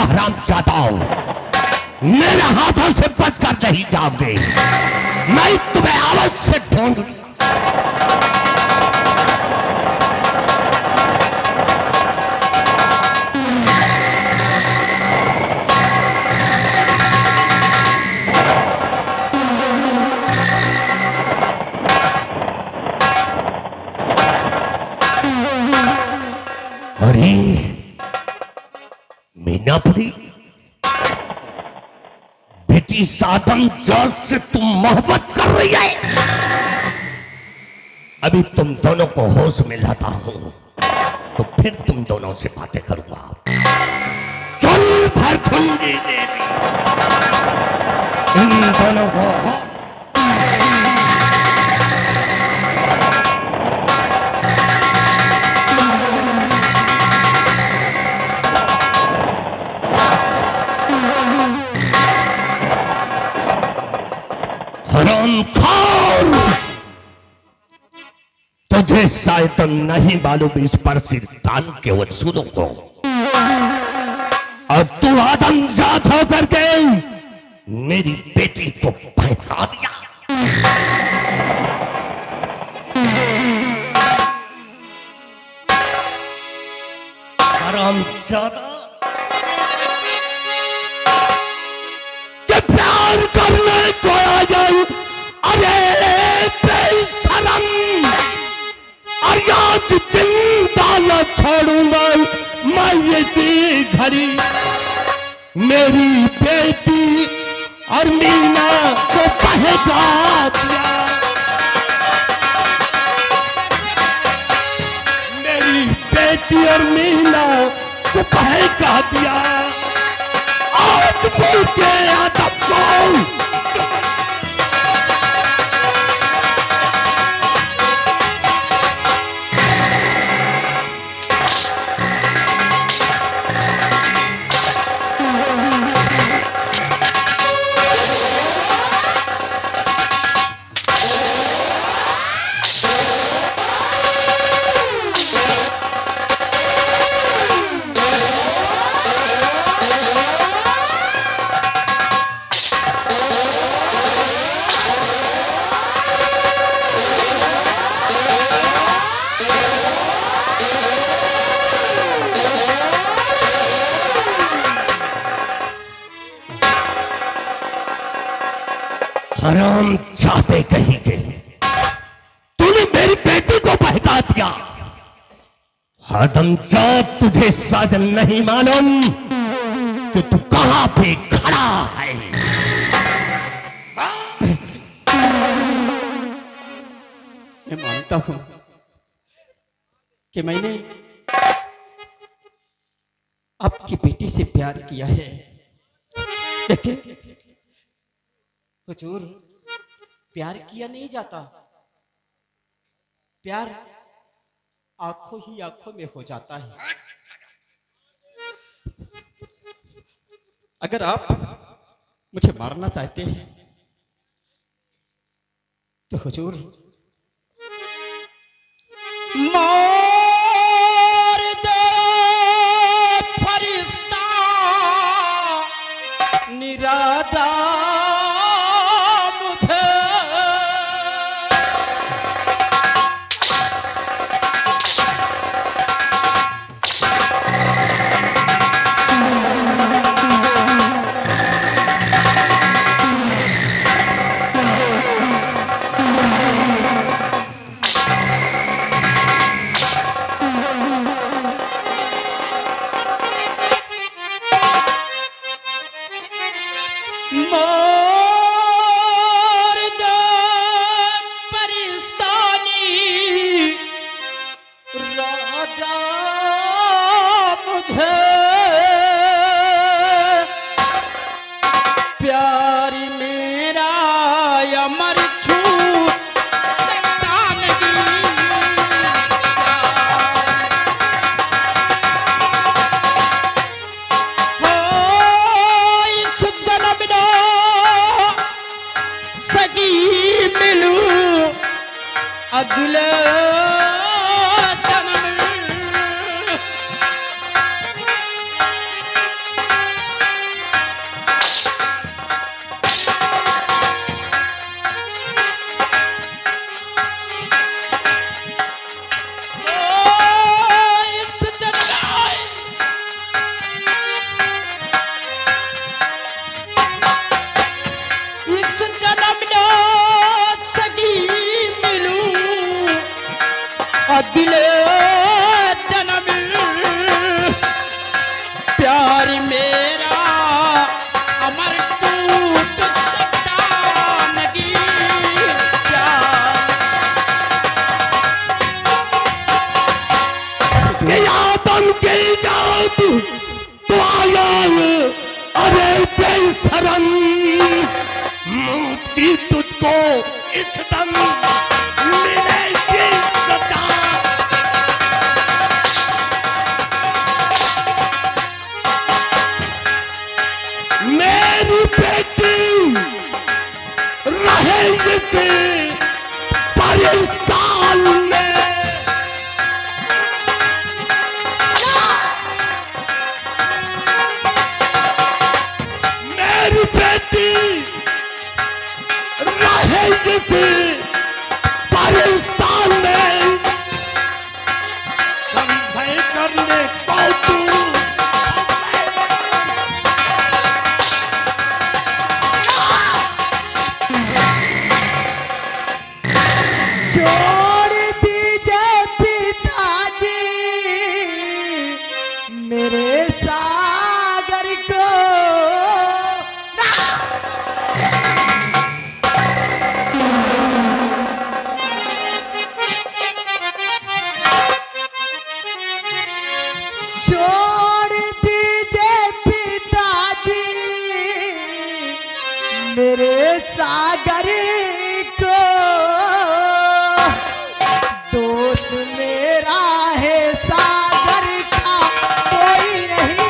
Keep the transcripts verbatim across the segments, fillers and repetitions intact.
हरामजादा, मेरे हाथों से बचकर नहीं जाओगे। मैं तुम्हें अवश्य ढूंढ। अरे मीनापुरी, बेटी सादम जात से तुम मोहब्बत कर रही है। अभी तुम दोनों को होश में लाता हूं तो फिर तुम दोनों से बातें करूंगा। चल भरखुंडी देवी, इन दोनों को हरामखोर, तुझे शायद नहीं मालूम इस पर सिरतान के वसूलों को, और तू आदमजात होकर के मेरी बेटी को बहका दिया। हरामजादा, कि प्यार करने को आ जाऊं। अरे बेशरम, और आज जिंदा न छोड़ूंगा मैं इसी घड़ी मेरी बेटी और मीना को बहका दिया। मेरी बेटी और मीना को बहका दिया। आज मुल्क के आदम को हराम चाहते कहीं के, तूने मेरी बेटी को बहका दिया। आदमजात, तुझे शायद नहीं मालूम कि तू कहां पे खड़ा है। मैं मानता हूं कि मैंने आपकी बेटी से प्यार किया है, लेकिन हुजूर, प्यार किया नहीं जाता, प्यार आंखों ही आंखों में हो जाता है। अगर आप मुझे मारना चाहते हैं तो हुजूर मार दे फरिश्ता निराजा अगले जन्म अगले जन्म प्यार मेरा अमर टूट सकता नहीं प्यार आदम के जात तो आया अरे बेशरम मुक्ति तुझको इस दम मिलेगी सदा। मेरी बेटी रहे इसे पाकिस्तान में मेरी बेटी रहे इसे पाकिस्तान में संभय करने को तू छोड़ दीजिए पिताजी मेरे सागर को छोड़ दीजिए पिताजी मेरे सागर को दोस्त मेरा है सागर का कोई नहीं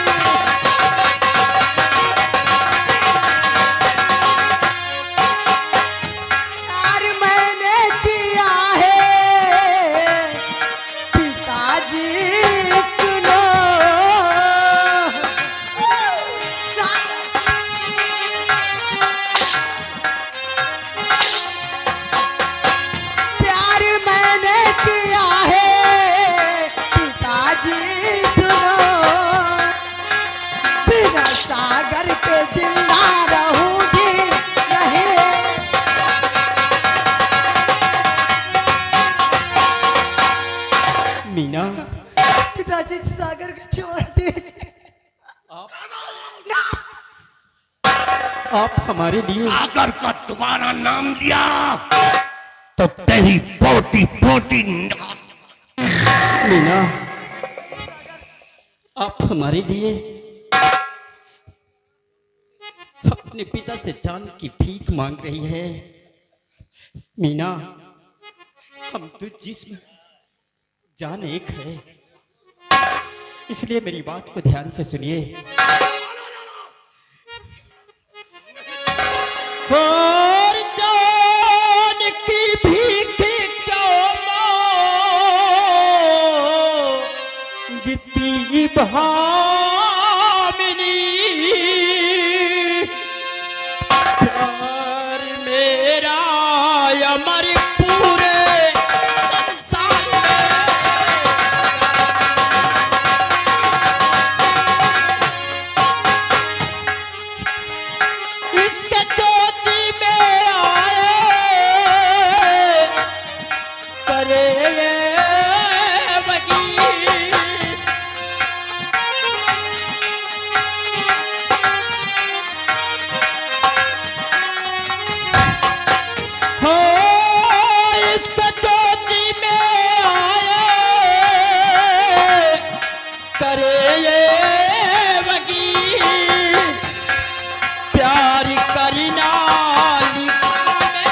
प्यार मैंने किया है पिताजी सुनो प्यार मैंने किया है पिताजी सुनो बिना सागर के जिंदा रहूंगी नहीं मीना पिताजी सागर को छोड़ दीजिए आप आप हमारे लिए सागर का तुम्हारा नाम लिया तो तेरी पोती पोती मीना आप हमारे लिए अपने पिता से जान की भीख मांग रही है मीना हम तो जिस्म जान एक है इसलिए मेरी बात को ध्यान से सुनिए और जान की भीख क्यों मांगती भामिनी प्यार मेरा अमर पूरे संसार में इसके चोटी में आए करे ये वकील हो इसके चोटी में आए करे ये वकील प्यार करना लिखा में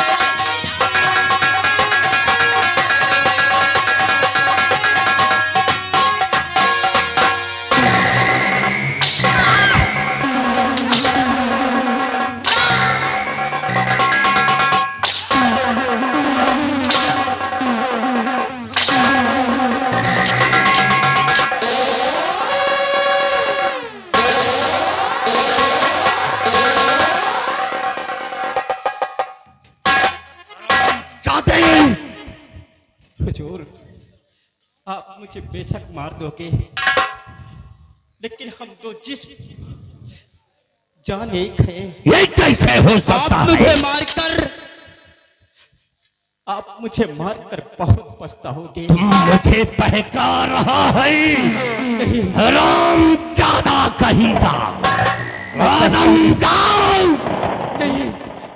हुजूर आप मुझे बेशक मार दोगे लेकिन हम दो जिस्म जान एक है ये कैसे हो सकता आप है? मुझे मारकर आप मुझे मारकर बहुत पछताओगे। तुम मुझे बहका रहा है, हराम ज्यादा कहीदा। आदम जाओ। नहीं,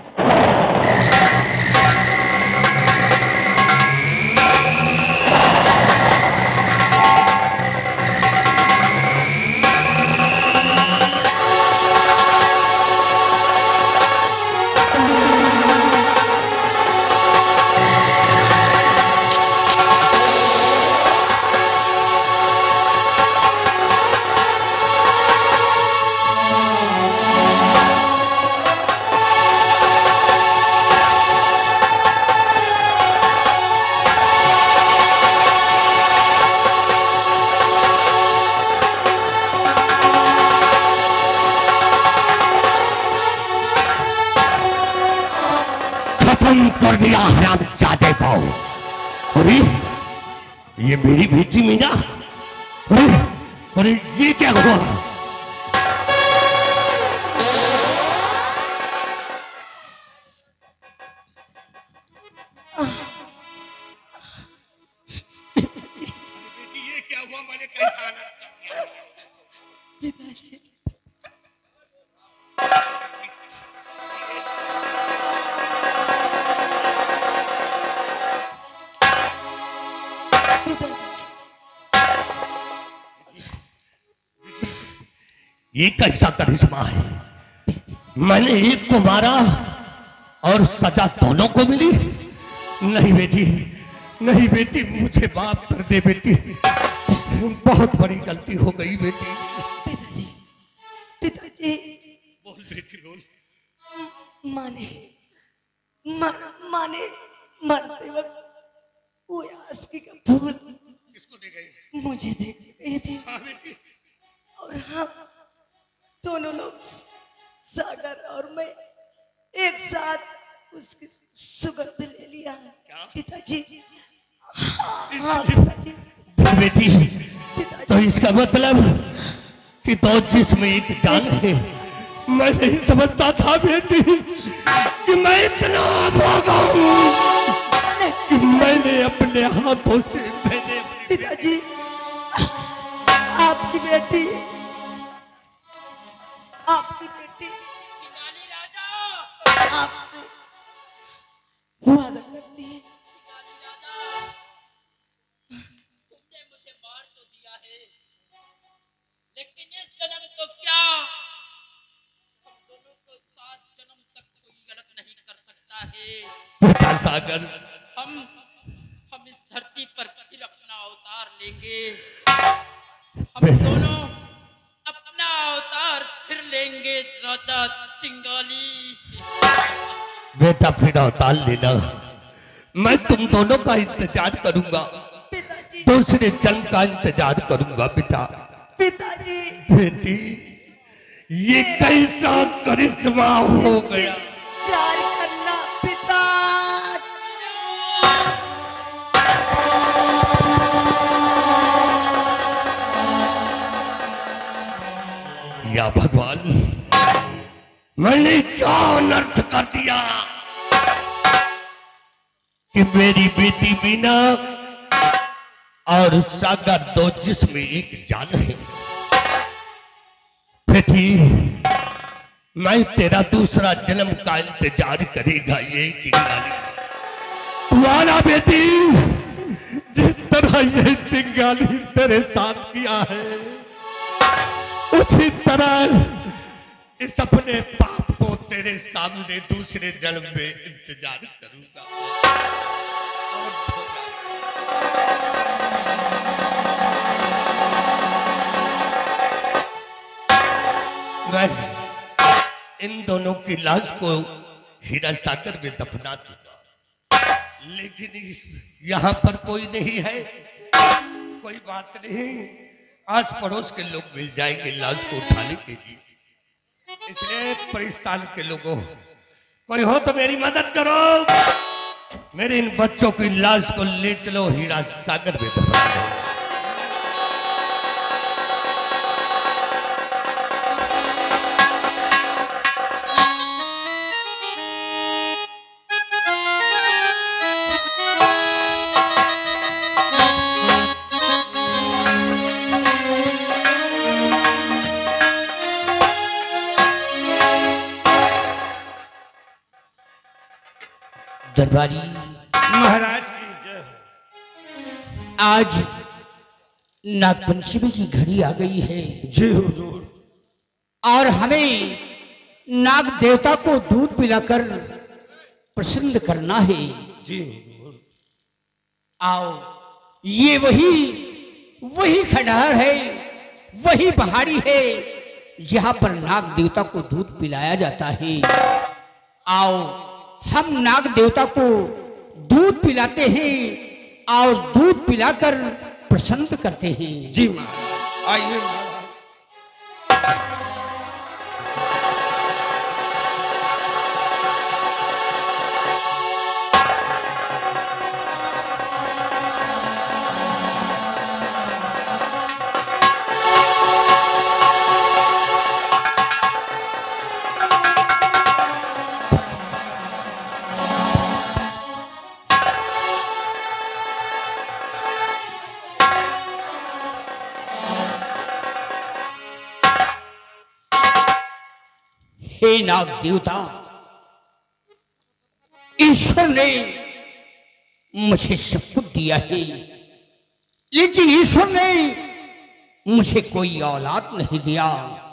कर दिया हराम जाते को। अरे ये मेरी बेटी मीना, अरे अरे ये क्या हुआ? बेटी ये क्या हुआ? मैंने कैसा हालत कर दिया? पिताजी ये कैसा करिश्मा है? मैंने एक को मारा और सजा दोनों को मिली। नहीं बेटी, नहीं बेटी, मुझे माफ कर दे बेटी, बहुत बड़ी गलती हो गई बेटी। पिताजी पिताजी बोल बेटी बोल। माने मर, माने मरते वक्त वो आस्की का फूल किसको दे गई? मुझे दे गए थे। हाँ बेटी। और हम दोनों लोग सागर और मैं एक साथ उसकी सुगंध ले लिया। क्या? पिताजी हाँ, हाँ पिताजी बेटी पिताजी तो इसका मतलब कि दो जिस्म एक जान है। मैं नहीं समझता था बेटी कि मैं इतना भोगा हूँ कि मैंने अपने हाथों से मैंने अपनी पिताजी आपकी बेटी आपकी बेटी चिंगाली राजा, आपसे वादा करती है। चिंगाली राजा, तुमने मुझे मार तो दिया है, लेकिन इस जन्म तो क्या, हम दोनों को सात जन्म तक कोई अलग नहीं कर सकता है। बेटा सागर, हम हम इस धरती पर फिर अपना अवतार लेंगे। हम दोनों अपना अवतार फिर लेंगे राजा चिंगाली। बेटा फिर अवतार लेना। मैं तुम दोनों का इंतजार करूंगा, पिताजी दूसरे जन्म का इंतजार करूंगा बेटा। पिताजी बेटी ये कैसा करिश्मा हो गया? चार करना पिता। या भगवान, मैंने क्या अनर्थ कर दिया कि मेरी बेटी बीना और सागर दो जिस्म एक जान है। बेटी मैं तेरा दूसरा जन्म का इंतजार करेगा ये चिंगाली। तू आना बेटी, जिस तरह ये चिंगाली तेरे साथ किया है उसी तरह इस अपने पाप को तेरे सामने दूसरे जन्म में इंतजार करूंगा। और थोड़ा मैं इन दोनों की लाश को हीरा सागर में दफना दूंगा, लेकिन इस यहाँ पर कोई नहीं है। कोई बात नहीं, आस पड़ोस के लोग मिल जाएंगे लाश को उठाने के लिए। इसलिए परिस्थान के लोगों, कोई हो तो मेरी मदद करो, मेरे इन बच्चों की लाश को ले चलो हीरा सागर में दफना दो। दरबारी महाराज की जय। आज नागपंचमी की घड़ी आ गई है जी हुजूर। और हमें नाग देवता को दूध पिलाकर प्रसन्न करना है। जी हुजूर। आओ, ये वही वही खंडहर है, वही पहाड़ी है जहां पर नाग देवता को दूध पिलाया जाता है। आओ, हम नाग देवता को दूध पिलाते हैं और दूध पिलाकर प्रसन्न करते हैं। जी महाराज, आइए महाराज। हे नाग देवता, ईश्वर ने मुझे सब कुछ दिया है, लेकिन ईश्वर ने मुझे कोई औलाद नहीं दिया।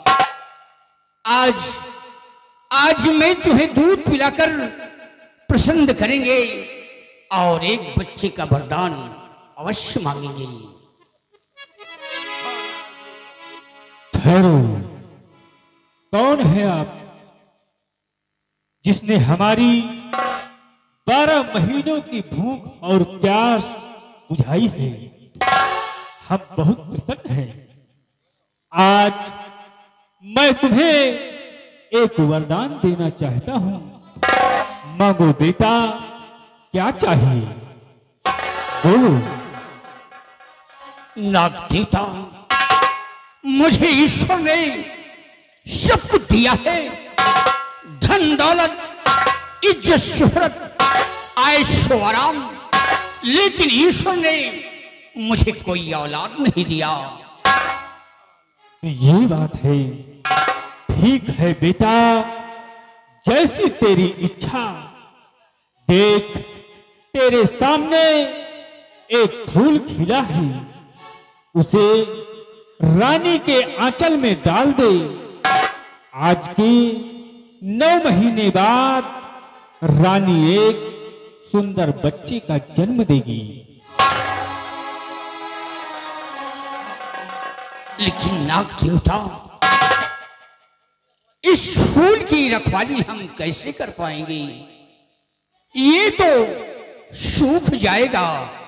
आज आज मैं तुम्हें दूध पिलाकर प्रसन्न करेंगे और एक बच्चे का वरदान अवश्य मांगेंगे। ठहरो, कौन है आप जिसने हमारी बारह महीनों की भूख और प्यास बुझाई है? हम बहुत प्रसन्न हैं। आज मैं तुम्हें एक वरदान देना चाहता हूं। मांगो बेटा, क्या चाहिए? बोलो। नाग देवता, मुझे ईश्वर ने सब कुछ दिया है, धन दौलत, इज्जत शोहरत, ऐशो आराम, लेकिन ईश्वर ने मुझे कोई औलाद नहीं दिया। ये बात है। ठीक है बेटा, जैसी तेरी इच्छा। देख, तेरे सामने एक फूल खिला है, उसे रानी के आंचल में डाल दे। आज के नौ महीने बाद रानी एक सुंदर बच्चे का जन्म देगी। लेकिन नाग देवता, इस फूल की रखवाली हम कैसे कर पाएंगे? ये तो सूख जाएगा।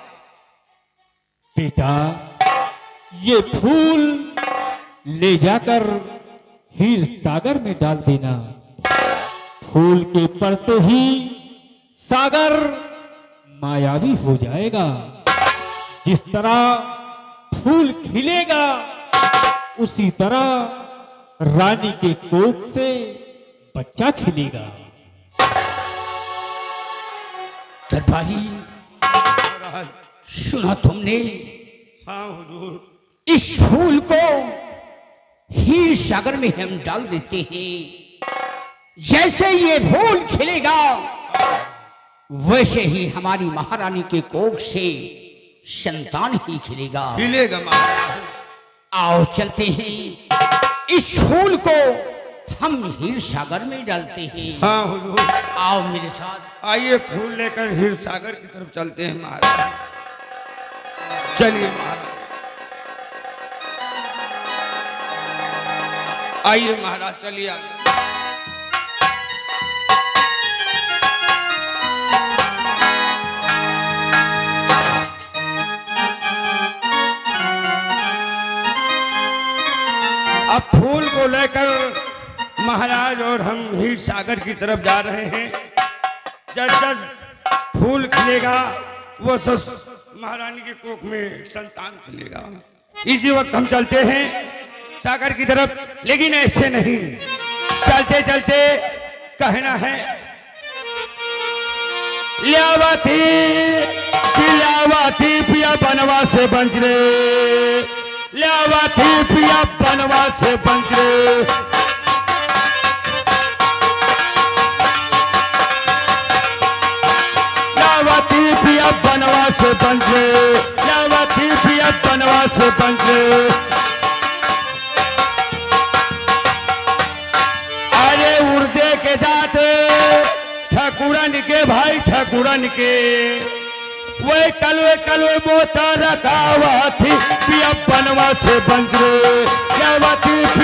बेटा, ये फूल ले जाकर हीर सागर में डाल देना। फूल के पड़ते ही सागर मायावी हो जाएगा। जिस तरह फूल खिलेगा, उसी तरह रानी के कोख से बच्चा खिलेगा। दरबारी, सुना तुमने? हाँ हुजूर। इस फूल को हीर सागर में हम डाल देते हैं। जैसे ये फूल खिलेगा, वैसे ही हमारी महारानी के कोख से संतान ही खिलेगा। खिलेगा महाराज। आओ चलते हैं, इस फूल को हम हीर सागर में डालते हैं। हाँ हुजूर। आओ मेरे साथ। आइए, फूल लेकर हीर सागर की तरफ चलते हैं महाराज। चलिए महाराज। आइए महाराज, चलिए आइए। अब फूल को लेकर महाराज और हम हीर सागर की तरफ जा रहे हैं। जब जब फूल खिलेगा, वो सस महारानी के कोख में संतान खिलेगा। इसी वक्त हम चलते हैं सागर की तरफ, लेकिन ऐसे नहीं। चलते चलते कहना है, ल्यावा थी ल्यावा थी पिया बनवा से बंजरे, ल्यावा थी पिया बनवा से बंजरे। पिया बनवास बंजे, जावती पिया बनवास बंजे। अरे उर्दे के जाते ठकुरन के भाई ठकुरन के, वे कलवे कलवे मोचा रखावा थी पिया बनवास बंजे, जावती